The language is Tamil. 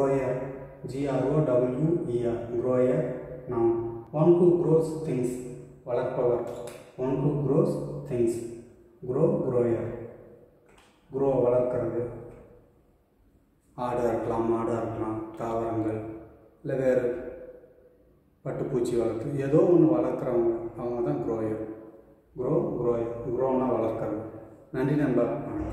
grower, Grower, grower, noun. One who grows things, வளர்ப்பவர். One who grows things, grower. grow வளர்க்கிறது. ஆடாக இருக்கலாம், மாடாக இருக்கலாம், தாவரங்கள், இல்லை வேறு பட்டுப்பூச்சி வளர்த்து ஏதோ ஒன்று வளர்க்குறவங்க, அவங்க தான் grower. grow, grower, growனா வளர்க்குறது. நன்றி நண்பா.